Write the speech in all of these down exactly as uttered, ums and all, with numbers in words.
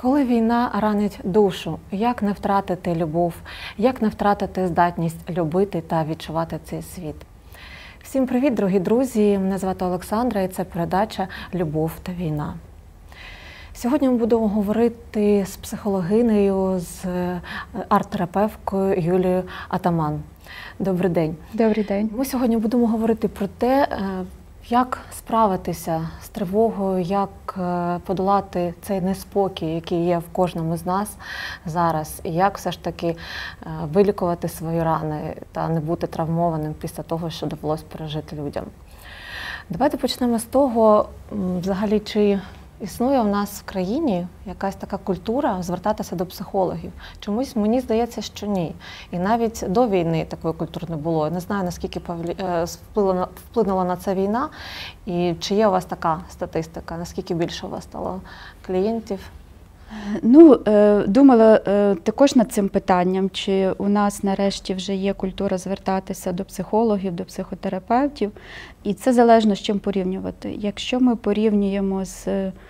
Коли війна ранить душу, як не втратити любов, як не втратити здатність любити та відчувати цей світ? Всім привіт, дорогі друзі! Мене звати Олександра і це передача «Любов та війна». Сьогодні ми будемо говорити з психологинею, з арт-терапевткою Юлією Атаман. Добрий день. Добрий день. Ми сьогодні будемо говорити про те, як справитися з тривогою, як подолати цей неспокій, який є в кожному з нас зараз, і як все ж таки вилікувати свої рани та не бути травмованим після того, що довелось пережити людям. Давайте почнемо з того, взагалі, чи існує у нас в країні якась така культура звертатися до психологів. Чомусь мені здається, що ні. І навіть до війни такої культури не було. Я не знаю, наскільки вплинула на це війна, і чи є у вас така статистика, наскільки більше у вас стало клієнтів? Ну, думала також над цим питанням, чи у нас нарешті вже є культура звертатися до психологів, до психотерапевтів. І це залежно з чим порівнювати. Якщо ми порівнюємо з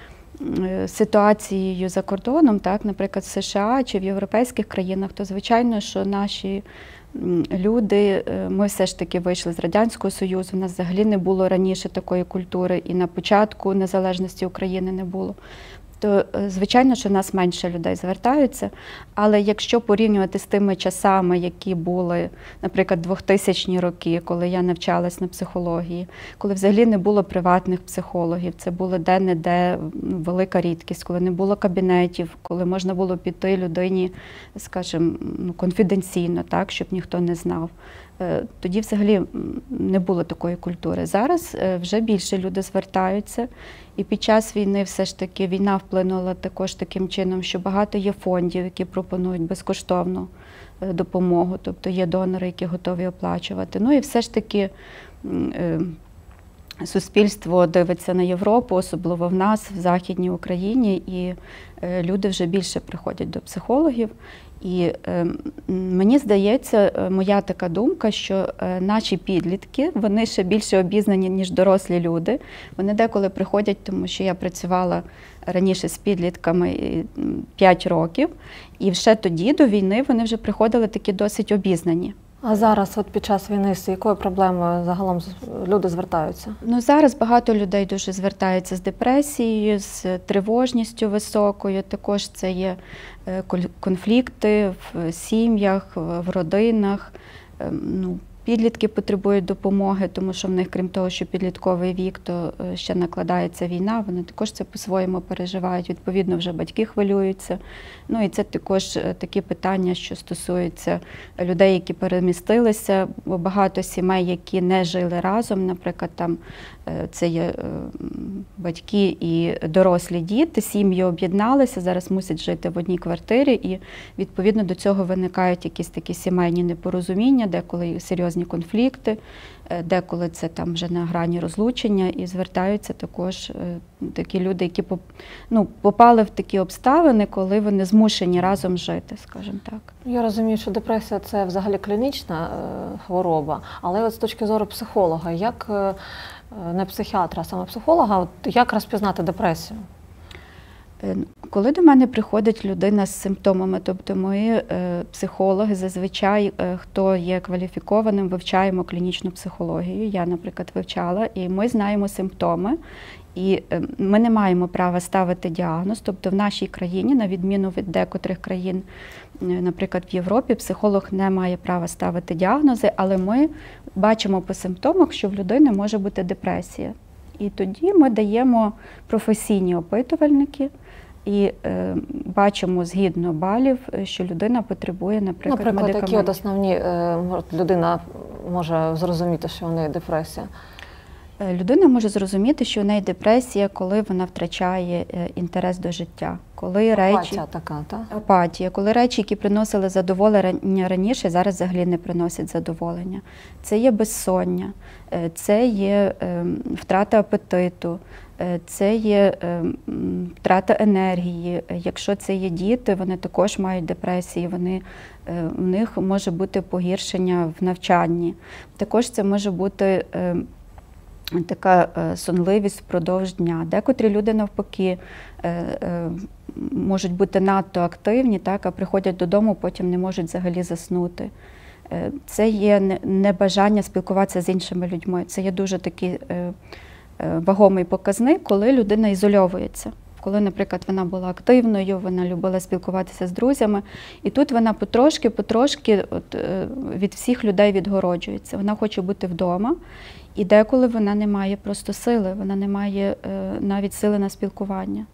ситуацією за кордоном, так, наприклад, в США чи в європейських країнах, то звичайно, що наші люди, ми все ж таки вийшли з Радянського Союзу, у нас взагалі не було раніше такої культури, і на початку незалежності України не було. То, звичайно, що нас менше людей звертаються, але якщо порівнювати з тими часами, які були, наприклад, двохтисячні роки, коли я навчалась на психології, коли взагалі не було приватних психологів, це було де-не-де велика рідкість, коли не було кабінетів, коли можна було піти людині, скажімо, ну, конфіденційно, так, щоб ніхто не знав. Тоді взагалі не було такої культури. Зараз вже більше люди звертаються, і під час війни все ж таки війна вплинула також таким чином, що багато є фондів, які пропонують безкоштовну допомогу, тобто є донори, які готові оплачувати. Ну і все ж таки суспільство дивиться на Європу, особливо в нас, в Західній Україні, і люди вже більше приходять до психологів. І е, мені здається, моя така думка, що е, наші підлітки, вони ще більше обізнані, ніж дорослі люди. Вони деколи приходять, тому що я працювала раніше з підлітками п'ять років, і ще тоді, до війни, вони вже приходили такі досить обізнані. А зараз, от під час війни, з якою проблемою загалом люди звертаються? Ну, зараз багато людей дуже звертаються з депресією, з тривожністю високою. Також це є конфлікти в сім'ях, в родинах. Ну, підлітки потребують допомоги, тому що в них, крім того, що підлітковий вік, то ще накладається війна, вони також це по-своєму переживають, відповідно вже батьки хвилюються. Ну і це також такі питання, що стосуються людей, які перемістилися, бо багато сімей, які не жили разом, наприклад, там це є батьки і дорослі діти, сім'ї об'єдналися, зараз мусять жити в одній квартирі, і відповідно до цього виникають якісь такі сімейні непорозуміння, деколи серйозні конфлікти, деколи це там вже на грані розлучення, і звертаються також такі люди, які ну, попали в такі обставини, коли вони змушені разом жити, скажімо так. Я розумію, що депресія – це взагалі клінічна хвороба, але от з точки зору психолога, як не психіатра, а саме психолога, от як розпізнати депресію? Коли до мене приходить людина з симптомами, тобто ми, психологи, зазвичай, хто є кваліфікованим, вивчаємо клінічну психологію. Я, наприклад, вивчала, і ми знаємо симптоми, і ми не маємо права ставити діагноз. Тобто в нашій країні, на відміну від декотрих країн, наприклад, в Європі, психолог не має права ставити діагнози, але ми бачимо по симптомах, що в людини може бути депресія. І тоді ми даємо професійні опитувальники і е, бачимо згідно балів, що людина потребує, наприклад, наприклад, медикаментів. Наприклад, які от основні е, людина може зрозуміти, що в неї депресія? Людина може зрозуміти, що в неї депресія, коли вона втрачає інтерес до життя. Коли апатія речі, така, так? Апатія. Коли речі, які приносили задоволення раніше, зараз взагалі не приносять задоволення. Це є безсоння, це є втрата апетиту, це є втрата енергії. Якщо це є діти, вони також мають депресії, вони, в них може бути погіршення в навчанні. Також це може бути така сонливість впродовж дня. Декотрі люди навпаки можуть бути надто активні, так, а приходять додому, потім не можуть взагалі заснути. Це є небажання спілкуватися з іншими людьми. Це є дуже такий вагомий показник, коли людина ізольовується. Коли, наприклад, вона була активною, вона любила спілкуватися з друзями, і тут вона потрошки-потрошки от, від всіх людей відгороджується. Вона хоче бути вдома, і деколи вона не має просто сили, вона не має навіть сили на спілкування.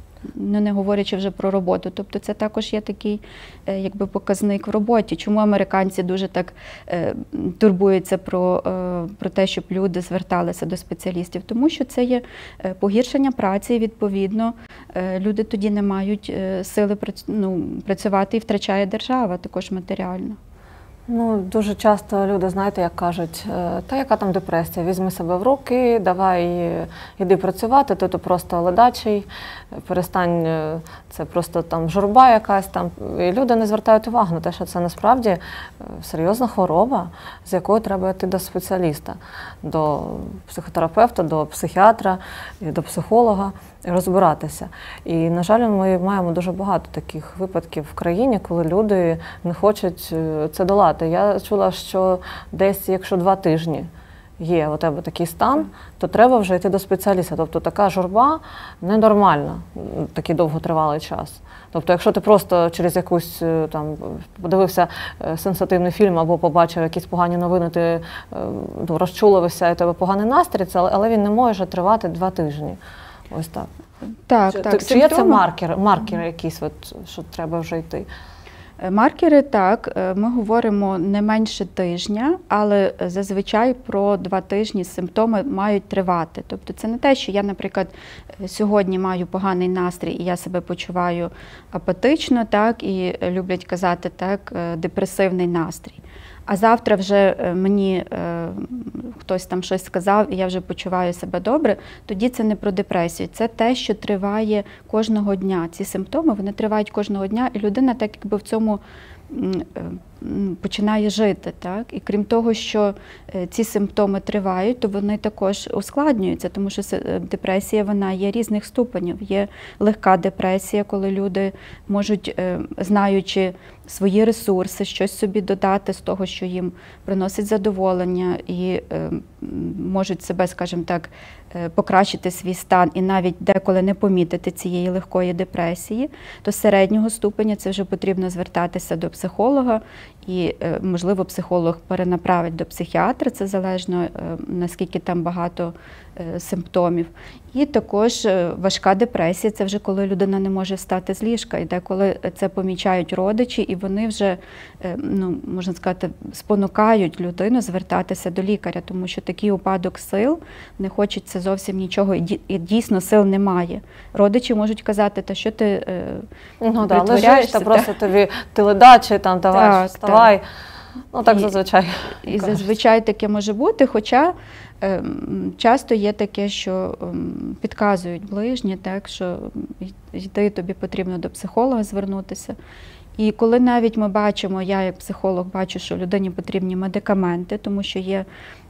Ну, не говорячи вже про роботу. Тобто це також є такий якби, показник в роботі. Чому американці дуже так е, турбуються про, е, про те, щоб люди зверталися до спеціалістів? Тому що це є погіршення праці, і відповідно е, люди тоді не мають е, сили ну, працювати, і втрачає держава також матеріально. Ну, дуже часто люди, знаєте, як кажуть, та яка там депресія, візьми себе в руки, давай, іди працювати, ти то просто ледачий, перестань, це просто там журба якась там. І люди не звертають увагу на те, що це насправді серйозна хвороба, з якою треба йти до спеціаліста, до психотерапевта, до психіатра, до психолога і розбиратися. І, на жаль, ми маємо дуже багато таких випадків в країні, коли люди не хочуть це долати. Я чула, що десь, якщо два тижні є у тебе такий стан, то треба вже йти до спеціаліста. Тобто така журба ненормальна, такий довготривалий час. Тобто, якщо ти просто через якусь там подивився сенсативний фільм або побачив якісь погані новини, ти розчулився і у тебе поганий настрій, але він не може тривати два тижні. Ось так. Так, чи, так. Чи є це маркери, маркери якісь, от, що треба вже йти? Маркери, так, ми говоримо не менше тижня, але зазвичай про два тижні симптоми мають тривати. Тобто це не те, що я, наприклад, сьогодні маю поганий настрій і я себе почуваю апатично, так, і люблять казати, так, депресивний настрій. А завтра вже мені е, хтось там щось сказав, і я вже почуваю себе добре, тоді це не про депресію. Це те, що триває кожного дня. Ці симптоми, вони тривають кожного дня, і людина так якби в цьому починає жити. Так? І крім того, що ці симптоми тривають, то вони також ускладнюються, тому що депресія, вона є різних ступенів. Є легка депресія, коли люди можуть, знаючи свої ресурси, щось собі додати з того, що їм приносить задоволення, і е, можуть себе, скажімо так, покращити свій стан і навіть деколи не помітити цієї легкої депресії, то середнього ступеня це вже потрібно звертатися до психолога, і, е, можливо, психолог перенаправить до психіатра, це залежно, е, наскільки там багато е, симптомів. І також важка депресія – це вже коли людина не може встати з ліжка, і деколи це помічають родичі, і вони вже, ну, можна сказати, спонукають людину звертатися до лікаря, тому що такий упадок сил, не хочеться зовсім нічого, і дійсно сил немає. Родичі можуть казати, та що ти е, ну, да, лежиш, та просто тобі ти ледачий, там, давай, так, вставай. Так. Ну, так і, зазвичай. І зазвичай таке може бути, хоча е, часто є таке, що е, підказують ближні, так, що йти тобі потрібно до психолога звернутися. І коли навіть ми бачимо, я як психолог бачу, що людині потрібні медикаменти, тому що є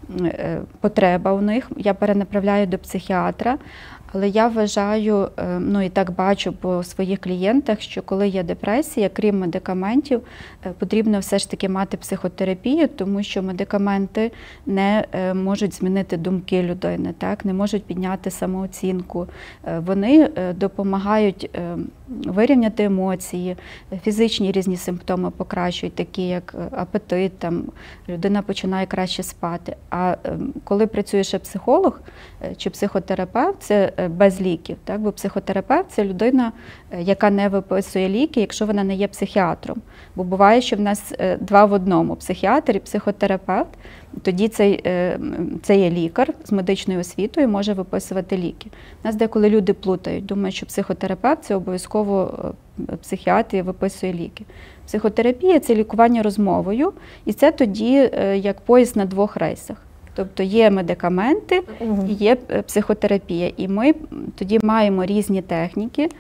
е, потреба у них, я перенаправляю до психіатра. Але я вважаю, ну і так бачу по своїх клієнтах, що коли є депресія, крім медикаментів, потрібно все ж таки мати психотерапію, тому що медикаменти не можуть змінити думки людини, так? Не можуть підняти самооцінку. Вони допомагають вирівняти емоції, фізичні різні симптоми покращують, такі як апетит, там, людина починає краще спати. А коли працює ще психолог чи психотерапевт, це без ліків, так? Бо психотерапевт – це людина, яка не виписує ліки, якщо вона не є психіатром. Бо буває, що в нас два в одному – психіатр і психотерапевт. Тоді цей, це є лікар з медичною освітою, може виписувати ліки. У нас деколи люди плутають, думають, що психотерапевт – це обов'язково психіатр і виписує ліки. Психотерапія – це лікування розмовою, і це тоді як поїзд на двох рейсах. Тобто є медикаменти і є психотерапія. І ми тоді маємо різні техніки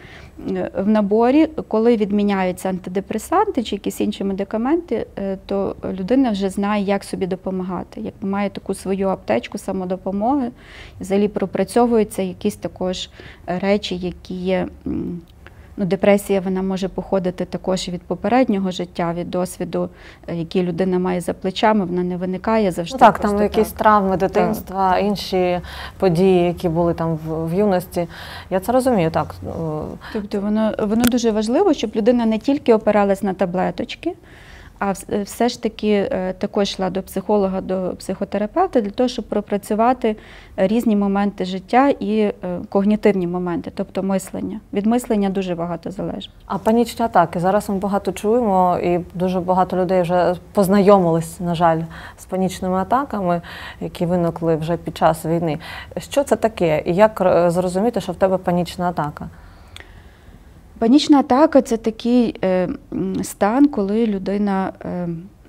в наборі. Коли відміняються антидепресанти чи якісь інші медикаменти, то людина вже знає, як собі допомагати. Як має таку свою аптечку самодопомоги, взагалі пропрацьовуються якісь також речі, які є, Ну, депресія вона може походити також від попереднього життя, від досвіду, який людина має за плечами, вона не виникає завжди. Ну, так, там просто якісь так. травми дитинства, інші події, які були там в, в юності. Я це розумію, так. Тобто воно, воно дуже важливо, щоб людина не тільки опиралась на таблеточки, а все ж таки також йшла до психолога, до психотерапевта для того, щоб пропрацювати різні моменти життя і когнітивні моменти, тобто мислення. Від мислення дуже багато залежить. А панічні атаки? Зараз ми багато чуємо і дуже багато людей вже познайомились, на жаль, з панічними атаками, які виникли вже під час війни. Що це таке і як зрозуміти, що в тебе панічна атака? Панічна атака – це такий е, стан, коли людина е,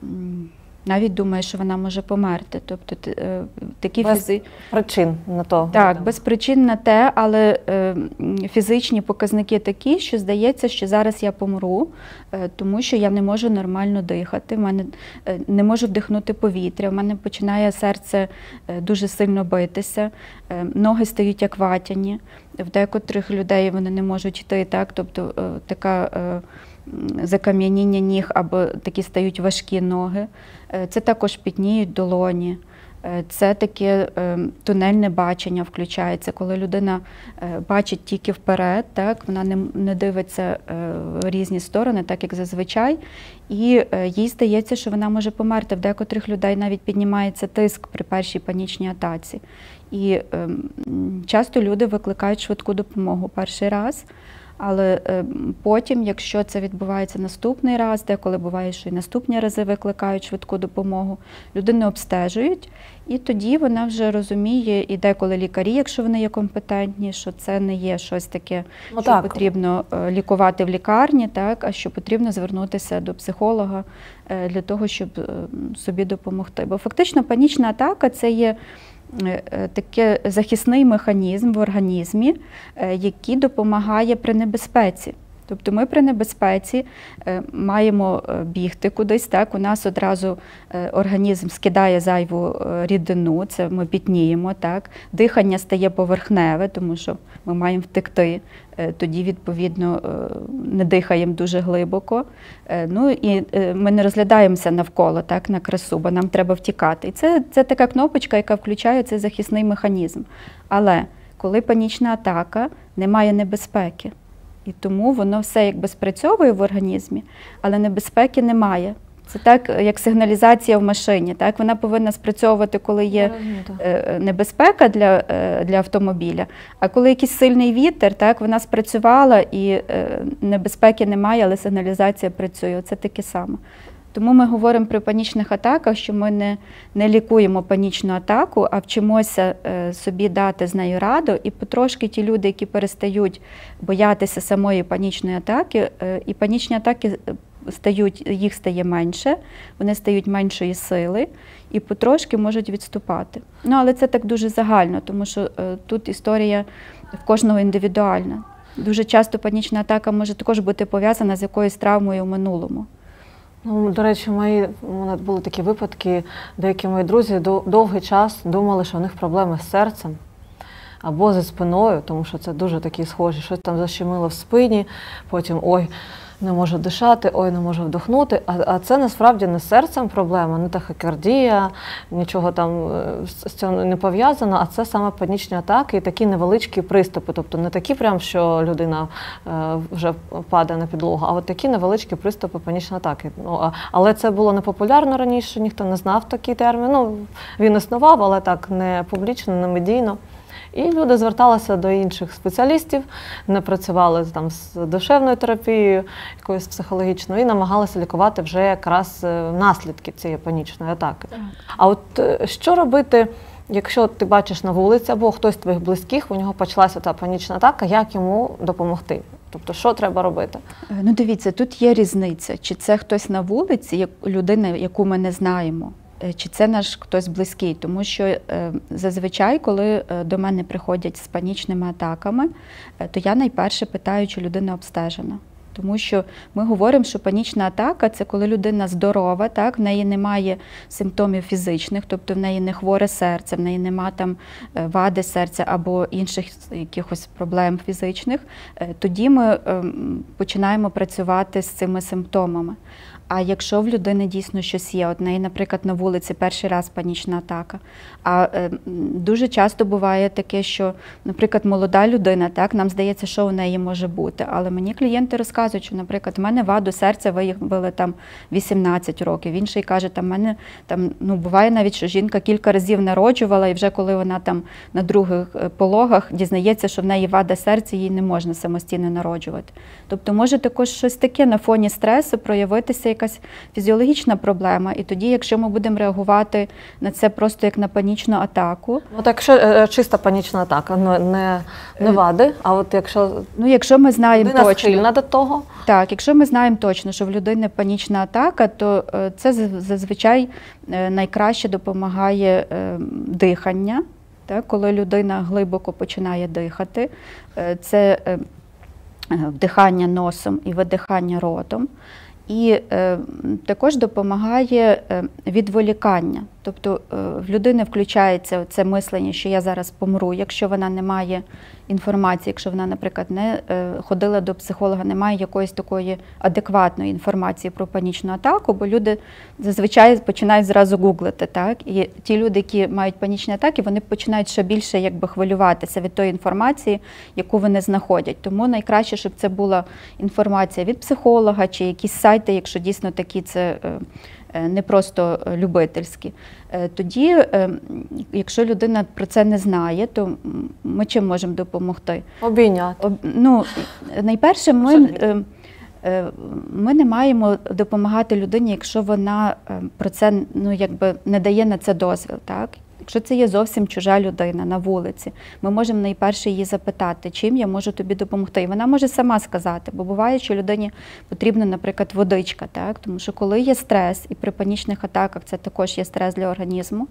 навіть думає, що вона може померти. Тобто е, такі без фізи... причин на то. Так, без причин на те, але е, фізичні показники такі, що здається, що зараз я помру, е, тому що я не можу нормально дихати, в мене е, не можу вдихнути повітря, в мене починає серце е, дуже сильно битися, е, ноги стають як ватяні, в декотрих людей вони не можуть йти, так, тобто е, така е, закам'яніння ніг або такі стають важкі ноги. Е, це також пітніють долоні. Це таке е, тунельне бачення включається, коли людина е, бачить тільки вперед, так, вона не, не дивиться е, в різні сторони, так як зазвичай, і е, їй здається, що вона може померти. В декотрих людей навіть піднімається тиск при першій панічній атаці. І е, часто люди викликають швидку допомогу перший раз, але е, потім, якщо це відбувається наступний раз, деколи буває, що і наступні рази викликають швидку допомогу, людину обстежують, і тоді вона вже розуміє, і деколи лікарі, якщо вони є компетентні, що це не є щось таке, ну, що так. потрібно е, лікувати в лікарні, так, а що потрібно звернутися до психолога е, для того, щоб е, собі допомогти. Бо фактично панічна атака – це є такий захисний механізм в організмі, який допомагає при небезпеці. Тобто ми при небезпеці маємо бігти кудись, так, у нас одразу організм скидає зайву рідину, це ми пітніємо, так, дихання стає поверхневе, тому що ми маємо втекти, тоді, відповідно, не дихаємо дуже глибоко, ну і ми не розглядаємося навколо, так, на красу, бо нам треба втікати. І це, це така кнопочка, яка включає цей захисний механізм. Але коли панічна атака, немає небезпеки. І тому воно все якби спрацьовує в організмі, але небезпеки немає. Це так, як сигналізація в машині. Так? Вона повинна спрацьовувати, коли є небезпека для, для автомобіля, а коли якийсь сильний вітер, так, вона спрацювала і небезпеки немає, але сигналізація працює. Це таке саме. Тому ми говоримо при панічних атаках, що ми не, не лікуємо панічну атаку, а вчимося е, собі дати з нею раду. І потрошки ті люди, які перестають боятися самої панічної атаки, е, і панічні атаки стають, їх стає менше, вони стають меншої сили і потрошки можуть відступати. Ну, але це так дуже загально, тому що е, тут історія в кожного індивідуальна. Дуже часто панічна атака може також бути пов'язана з якоюсь травмою в минулому. Ну, до речі, мої, у мене були такі випадки, деякі мої друзі довгий час думали, що у них проблеми з серцем або зі спиною, тому що це дуже такі схожі, щось там защемило в спині, потім ой, не можу дишати, ой, не можу вдохнути. А, а це насправді не з серцем проблема, не тахікардія, нічого там з цього не пов'язано, а це саме панічні атаки і такі невеличкі приступи. Тобто не такі прям, що людина е, вже падає на підлогу, а от такі невеличкі приступи панічної атаки. Ну, а, але це було не популярно раніше, ніхто не знав такий термін. Ну, він існував, але так не публічно, не медійно. І люди зверталися до інших спеціалістів, не працювали там з душевною терапією, якоюсь психологічною, і намагалися лікувати вже якраз наслідки цієї панічної атаки. Так. А от що робити, якщо ти бачиш на вулиці, або хтось з твоїх близьких, у нього почалася та панічна атака, як йому допомогти? Тобто, що треба робити? Ну, дивіться, тут є різниця. Чи це хтось на вулиці, як людина, яку ми не знаємо, чи це наш хтось близький, тому що е, зазвичай, коли до мене приходять з панічними атаками, е, то я найперше питаю, чи людина обстежена. Тому що ми говоримо, що панічна атака – це коли людина здорова, так, в неї немає симптомів фізичних, тобто в неї не хворе серце, в неї немає там вади серця або інших якихось проблем фізичних. Тоді ми починаємо працювати з цими симптомами. А якщо в людини дійсно щось є, от в неї, наприклад, на вулиці перший раз панічна атака, а е, дуже часто буває таке, що, наприклад, молода людина, так, нам здається, що у неї може бути, але мені клієнти розказують, що, наприклад, в мене ваду серця виявили там вісімнадцять років, інший каже, там, мене, там, ну, буває навіть, що жінка кілька разів народжувала, і вже коли вона там на других пологах дізнається, що в неї вада серця, їй не можна самостійно народжувати. Тобто може також щось таке на фоні стресу проявитися, якась фізіологічна проблема, і тоді, якщо ми будемо реагувати на це просто як на панічну атаку. От якщо е, чиста панічна атака, не, не, не вади, а от якщо, ну, якщо ми знаємо людина точно, схильна до того? Так, якщо ми знаємо точно, що в людини панічна атака, то е, це зазвичай е, найкраще допомагає е, дихання, так, коли людина глибоко починає дихати. Е, це е, вдихання носом і видихання ротом. І е, також допомагає е, відволікання. Тобто е, в людини включається це мислення, що я зараз помру, якщо вона не має інформації, якщо вона, наприклад, не е, ходила до психолога, не має якоїсь такої адекватної інформації про панічну атаку, бо люди зазвичай починають зразу гуглити, так? І ті люди, які мають панічні атаки, вони починають ще більше якби хвилюватися від тої інформації, яку вони знаходять. Тому найкраще, щоб це була інформація від психолога чи якісь сайти, якщо дійсно такі це е, не просто любительські. Тоді, якщо людина про це не знає, то ми чим можемо допомогти? Обійняти. Ну, найперше, ми, ми не маємо допомагати людині, якщо вона про це, ну, якби не дає на це дозвіл, так? Якщо це є зовсім чужа людина на вулиці, ми можемо найперше її запитати, чим я можу тобі допомогти. І вона може сама сказати, бо буває, що людині потрібна, наприклад, водичка, так? Тому що коли є стрес, і при панічних атаках це також є стрес для організму,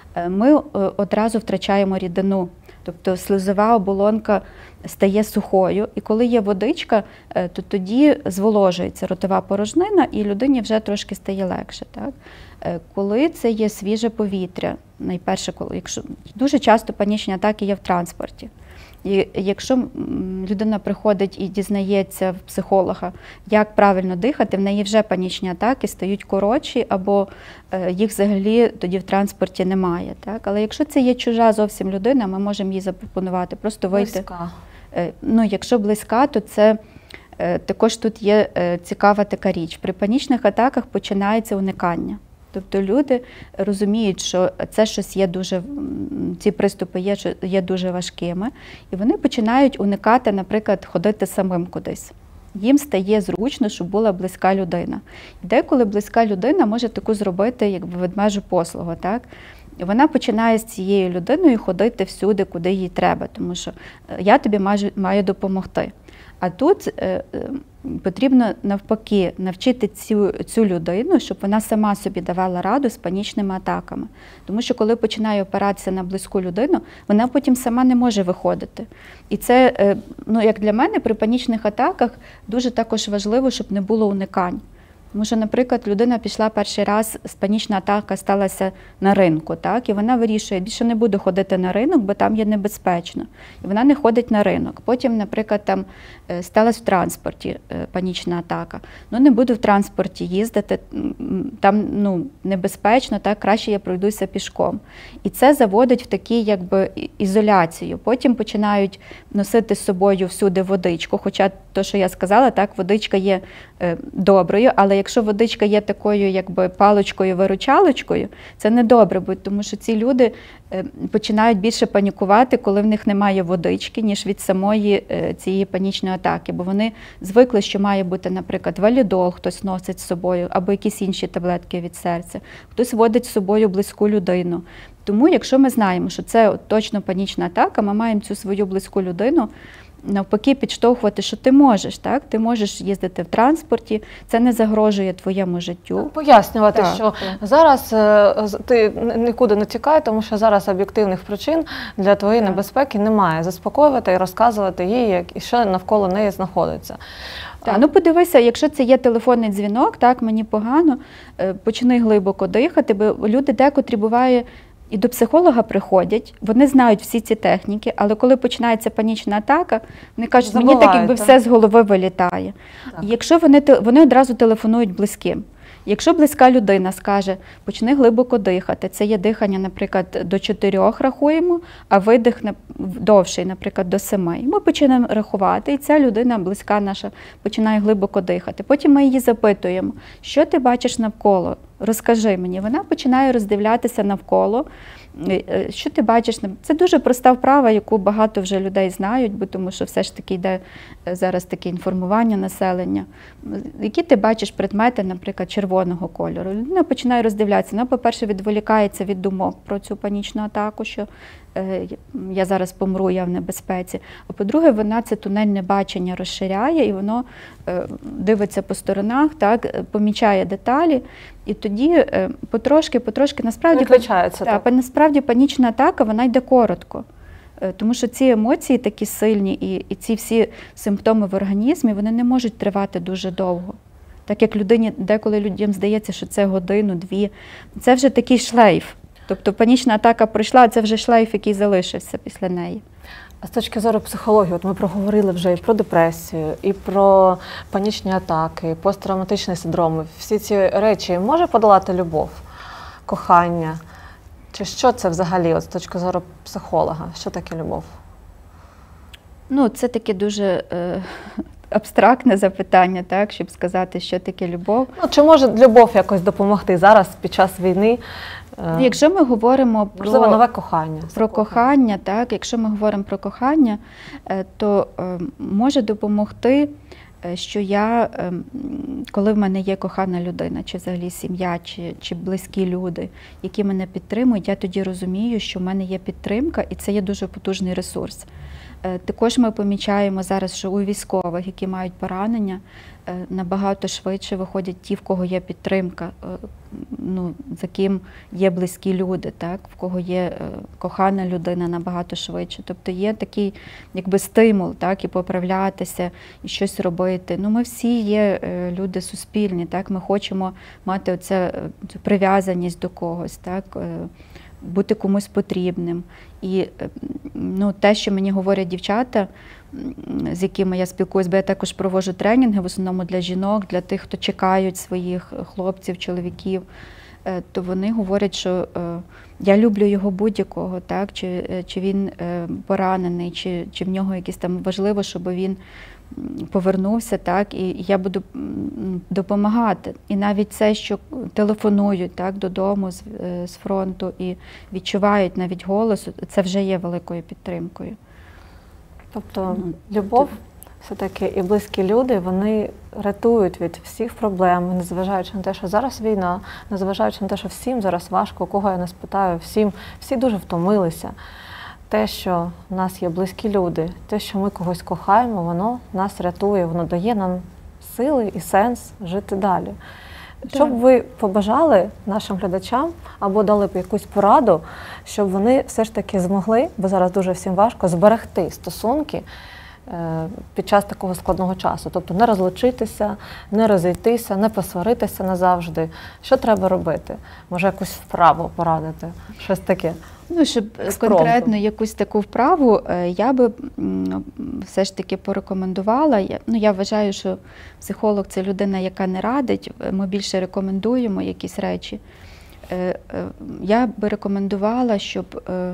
ми одразу втрачаємо рідину. Тобто слизова оболонка стає сухою, і коли є водичка, то тоді зволожується ротова порожнина, і людині вже трошки стає легше. Так? Коли це є свіже повітря, найперше, коли, якщо дуже часто панічні атаки є в транспорті. І якщо людина приходить і дізнається в психолога, як правильно дихати, в неї вже панічні атаки стають коротші, або їх взагалі тоді в транспорті немає. Так? Але якщо це є чужа зовсім людина, ми можемо їй запропонувати просто вийти. Близька. Ну, якщо близька, то це також тут є цікава така річ. При панічних атаках починається уникання. Тобто люди розуміють, що це щось є дуже, ці приступи є, є дуже важкими, і вони починають уникати, наприклад, ходити самим кудись. Їм стає зручно, щоб була близька людина. І деколи близька людина може таку зробити, якби ведмежу послугу, так? І вона починає з цією людиною ходити всюди, куди їй треба, тому що я тобі маю, маю допомогти. А тут е, е, потрібно навпаки навчити цю, цю людину, щоб вона сама собі давала раду з панічними атаками. Тому що коли починає опиратися на близьку людину, вона потім сама не може виходити. І це, е, ну, як для мене, при панічних атаках дуже також важливо, щоб не було уникань. Тому що, наприклад, людина пішла перший раз, панічна атака сталася на ринку, так? І вона вирішує, більше не буду ходити на ринок, бо там є небезпечно. І вона не ходить на ринок. Потім, наприклад, там сталася в транспорті панічна атака. Ну, не буду в транспорті їздити, там, ну, небезпечно, так? Краще я пройдуся пішком. І це заводить в такі, якби, ізоляцію. Потім починають носити з собою всюди водичку, хоча то, що я сказала, так, водичка є е, доброю, але якщо водичка є такою, якби, паличкою-виручалочкою, це не добре, бо тому що ці люди е, починають більше панікувати, коли в них немає водички, ніж від самої е, цієї панічної атаки, бо вони звикли, що має бути, наприклад, валідол хтось носить з собою, або якісь інші таблетки від серця, хтось водить з собою близьку людину. Тому, якщо ми знаємо, що це точно панічна атака, ми маємо цю свою близьку людину навпаки підштовхувати, що ти можеш, так? Ти можеш їздити в транспорті, це не загрожує твоєму життю. Пояснювати, Так, що так. зараз е, з- ти нікуди не тікай, тому що зараз об'єктивних причин для твоєї Так. небезпеки немає. Заспокоювати і розказувати їй, як і що навколо неї знаходиться. Так, ну подивися, якщо це є телефонний дзвінок, так, мені погано, е, почни глибоко дихати, бо люди декотрі буває і до психолога приходять, вони знають всі ці техніки, але коли починається панічна атака, вони кажуть, мені так якби Забувають, все з голови вилітає. Так. І якщо вони, те- вони одразу телефонують близьким. Якщо близька людина скаже, почни глибоко дихати, це є дихання, наприклад, до чотирьох рахуємо, а видих на- довший, наприклад, до семи. І ми починаємо рахувати, і ця людина, близька наша, починає глибоко дихати. Потім ми її запитуємо, що ти бачиш навколо? Розкажи мені. Вона починає роздивлятися навколо. Е, е, Що ти бачиш? нав- Це дуже проста вправа, яку багато вже людей знають, бо тому що все ж таки йде е, зараз таке інформування населення. М, Які ти бачиш предмети, наприклад, червоного кольору? Людина починає роздивлятися. Вона, по-перше, відволікається від думок про цю панічну атаку, що е, я зараз помру, я в небезпеці. А по-друге, вона це тунельне бачення розширяє, і воно е, дивиться по сторонах, так, е, помічає деталі. І тоді е, потрошки, потрошки, насправді, Виключається, та, так. па- насправді панічна атака, вона йде коротко. Е, Тому що ці емоції такі сильні, і, і ці всі симптоми в організмі, вони не можуть тривати дуже довго. Так як людині, деколи людям здається, що це годину, дві. Це вже такий шлейф. Тобто панічна атака пройшла, а це вже шлейф, який залишився після неї. А з точки зору психології, от ми проговорили вже і про депресію, і про панічні атаки, посттравматичний синдром. Всі ці речі може подолати любов, кохання? Чи що це взагалі, от з точки зору психолога? Що таке любов? Ну, це таке дуже е, абстрактне запитання, так, щоб сказати, що таке любов. Ну, чи може любов якось допомогти зараз під час війни? Е, Якщо ми говоримо про... Можливо, нове кохання. Про кохання, так, якщо ми говоримо про кохання, е, то е, може допомогти, е, що я, е, м, коли в мене є кохана людина, чи взагалі сім'я, чи, чи близькі люди, які мене підтримують, я тоді розумію, що в мене є підтримка, і це є дуже потужний ресурс. Е, Також ми помічаємо зараз, що у військових, які мають поранення, е, набагато швидше виходять ті, в кого є підтримка, е, ну, за ким є близькі люди, так, в кого є е, кохана людина набагато швидше. Тобто є такий якби стимул, так, і поправлятися, і щось робити. Ну, ми всі є е, люди суспільні, так, ми хочемо мати оце, е, цю прив'язаність до когось, так, е, бути комусь потрібним. І е, ну, те, що мені говорять дівчата, м, з якими я спілкуюсь, бо я також проводжу тренінги, в основному для жінок, для тих, хто чекають своїх хлопців, чоловіків, е, то вони говорять, що е, я люблю його будь-якого, так, чи, е, чи він е, поранений, чи, чи в нього якісь там важливо, щоб він м, повернувся, так, і я буду м, допомагати. І навіть це, що телефонують, так, додому з, е, з фронту і відчувають навіть голос, це вже є великою підтримкою. Тобто Ну, любов, все-таки і близькі люди, вони рятують від всіх проблем, незважаючи на те, що зараз війна, незважаючи на те, що всім зараз важко, кого я не спитаю, всім, всі дуже втомилися. Те, що в нас є близькі люди, те, що ми когось кохаємо, воно нас рятує, воно дає нам сили і сенс жити далі. Що б ви побажали нашим глядачам або дали б якусь пораду, щоб вони все ж таки змогли, бо зараз дуже всім важко, зберегти стосунки е, під час такого складного часу? Тобто не розлучитися, не розійтися, не посваритися назавжди. Що треба робити? Може, якусь вправу порадити? Щось таке? Ну, щоб Експромтом. конкретно якусь таку вправу, е, я би м, все ж таки порекомендувала. Я, ну, я вважаю, що психолог – це людина, яка не радить, ми більше рекомендуємо якісь речі. Е, е, Я би рекомендувала, щоб е,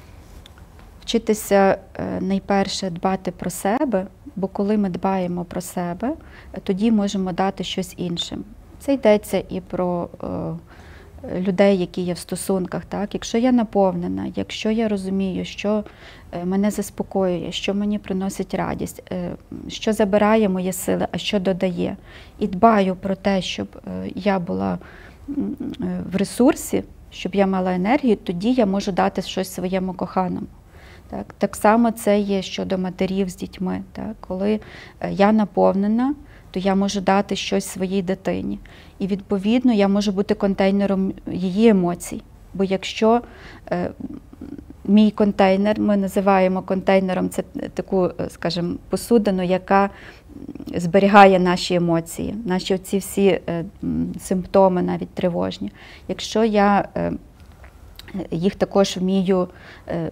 вчитися е, найперше дбати про себе, бо коли ми дбаємо про себе, е, тоді можемо дати щось іншим. Це йдеться і про е, людей, які є в стосунках. Так? Якщо я наповнена, якщо я розумію, що е, мене заспокоює, що мені приносить радість, е, що забирає мої сили, а що додає, і дбаю про те, щоб е, я була м, е, в ресурсі, щоб я мала енергію, тоді я можу дати щось своєму коханому. Так, так само це є щодо матерів з дітьми. Так? Коли я наповнена, то я можу дати щось своїй дитині. І відповідно я можу бути контейнером її емоцій. Бо якщо е, мій контейнер, ми називаємо контейнером, це таку, скажімо, посудину, яка зберігає наші емоції, наші оці всі е, симптоми, навіть тривожні. Якщо я е, їх також вмію е,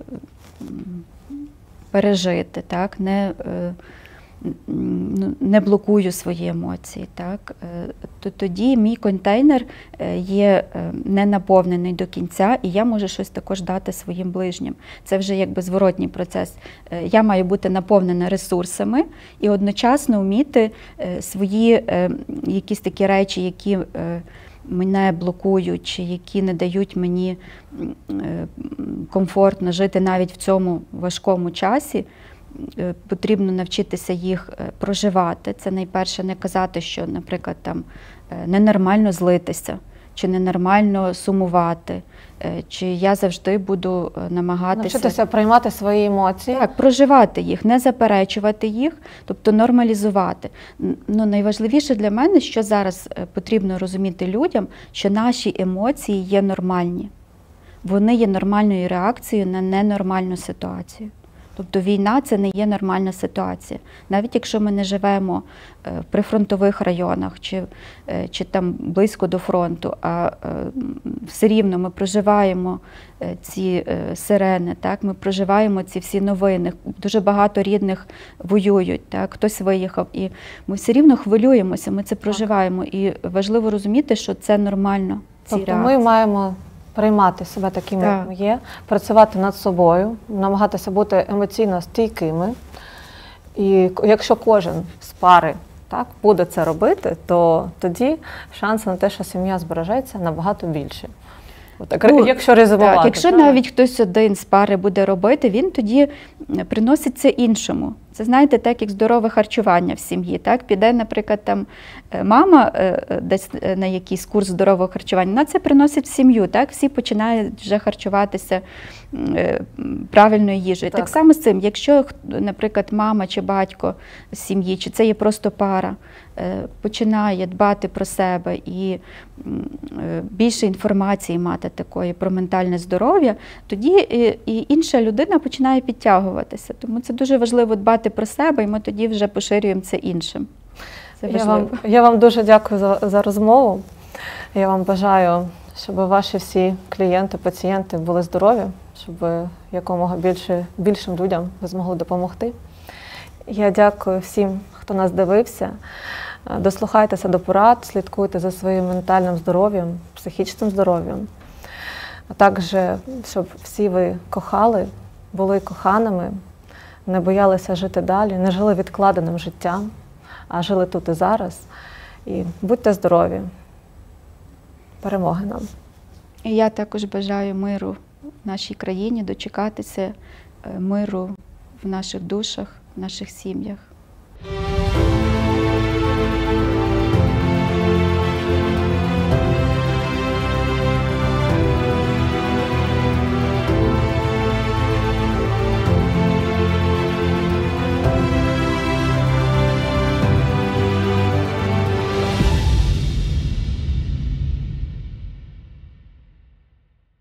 пережити, так, не, е, не блокую свої емоції, так, е, то тоді мій контейнер є не наповнений до кінця, і я можу щось також дати своїм ближнім. Це вже якби зворотній процес. Я маю бути наповнена ресурсами і одночасно вміти свої якісь такі речі, які мене блокують, чи які не дають мені комфортно жити навіть в цьому важкому часі, потрібно навчитися їх проживати. Це найперше не казати, що, наприклад, там ненормально злитися, чи ненормально сумувати, чи я завжди буду намагатися... Навчитися приймати свої емоції. Так, проживати їх, не заперечувати їх, тобто нормалізувати. Ну, найважливіше для мене, що зараз потрібно розуміти людям, що наші емоції є нормальні. Вони є нормальною реакцією на ненормальну ситуацію. Тобто війна – це не є нормальна ситуація. Навіть якщо ми не живемо в прифронтових районах чи, чи там близько до фронту, а все рівно ми проживаємо ці сирени, так? Ми проживаємо ці всі новини. Дуже багато рідних воюють, так? Хтось виїхав. І ми все рівно хвилюємося, ми це проживаємо. І важливо розуміти, що це нормально, ці тобто реакції. Ми маємо приймати себе такими, так. як ми є, працювати над собою, намагатися бути емоційно стійкими. І якщо кожен з пари так, буде це робити, то тоді шанси на те, що сім'я збережеться, набагато більші. Отак, ну, якщо резюмувати. Так, якщо так? навіть хтось один з пари буде робити, він тоді приносить це іншому. Це, знаєте, так, як здорове харчування в сім'ї. Так? Піде, наприклад, там мама десь на якийсь курс здорового харчування, вона це приносить в сім'ю. Так? Всі починають вже харчуватися правильною їжею. Так. так само з цим, якщо, наприклад, мама чи батько з сім'ї, чи це є просто пара, починає дбати про себе і більше інформації мати такої про ментальне здоров'я, тоді і інша людина починає підтягуватися. Тому це дуже важливо дбати про себе, і ми тоді вже поширюємо це іншим. Це важливо. Я вам, я вам дуже дякую за, за розмову. Я вам бажаю, щоб ваші всі клієнти, пацієнти були здорові, щоб якомога більше, більшим людям ви змогли допомогти. Я дякую всім, хто нас дивився. Дослухайтеся до порад, слідкуйте за своїм ментальним здоров'ям, психічним здоров'ям. А також, щоб всі ви кохали, були коханими, не боялися жити далі, не жили відкладеним життям, а жили тут і зараз. І будьте здорові. Перемоги нам. І я також бажаю миру в нашій країні, дочекатися миру в наших душах, в наших сім'ях.